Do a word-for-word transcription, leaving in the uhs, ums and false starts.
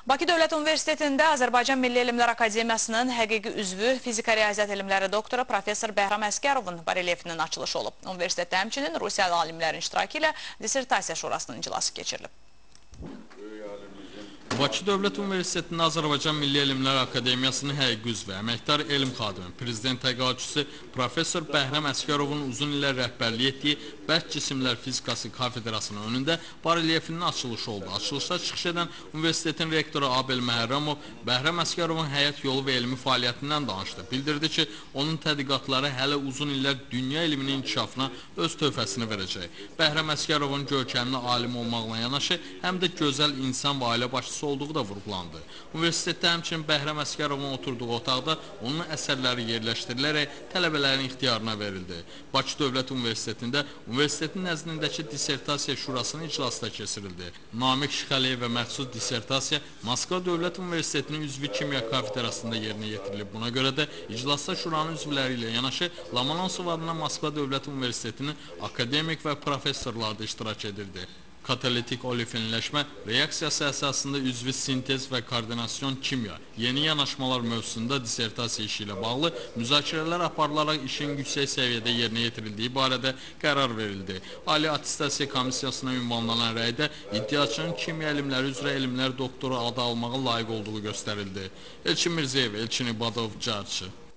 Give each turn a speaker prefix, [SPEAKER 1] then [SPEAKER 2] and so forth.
[SPEAKER 1] Bakı Dövlət Universitetində Azərbaycan Milli Elmlər Akademiyasının həqiqi üzvü, fizika riyaziyyat elmləri doktoru professor Bəhram Əskərovun barelyefinin açılışı olub. Universitetdə həmçinin Rusiyalı alimlərin iştirakı ilə dissertasiya şurasının iclası keçirilib.
[SPEAKER 2] Bakı Dövlət Universitetinin Azərbaycan Milli Elmlər Akademiyasının həqiqi üzvü, əməkdar elm xadimi, prezident təqaüdçüsü professor Bəhram Əskərovun uzun illər rəhbərlik etdiyi Bərk Cisimlər Fizikası kafedrasının önündə barelyefinin açılışı oldu. Açılışda çıxış edən universitetin rektoru Abel Məhərrəmov Bəhram Əskərovun həyat yolu və elmi fəaliyyətindən danışdı. Bildirdi ki, onun tədqiqatları hələ uzun illər dünya elminin inkişafına öz töhfəsini verəcək. Bəhram Əskərovun görkəmli alim olmaqla yanaşı, həm də gözəl insan və ailə başçısı olduğu da vurğulandı. Universitetdə həmçinin Bəhram Əskərovun oturduğu otaqda onun əsərləri yerləşdirilərək tələbələrin ixtiyarına verildi. Bakı Dövlət Universitetində universitetin nəzdindəki dissertasiya şurasının iclası da keçirildi. Namiq Şıxəliyevə məxsus dissertasiya Moskva Dövlət Universitetinin üzvü kimya kafedrasında yerinə yetirilib. Buna görə də iclasda şuranın üzvləri ilə yanaşı Lomonosov adına Moskva Dövlət Universitetinin akademik və professorları da iştirak edildi. Katalitik olefenləşmə reaksiyası əsasında üzvü sintez və koordinasyon kimya, yeni yanaşmalar mövzusunda dissertasiya işi ilə bağlı müzakirələr aparılaraq işin yüksək səviyyədə yerinə yetirildiyi barədə qərar verildi. Ali Attestasiya Komissiyasına ünvanlanan rəydə iddiaçının kimya elmləri üzrə elmlər doktoru adı almağa layiq olduğu göstərildi. Elçin Mirzəyev, Elçin İbadov, Carçı.